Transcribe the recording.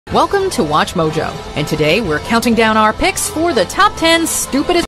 Welcome to Watch Mojo, and today we're counting down our picks for the top 10 stupidest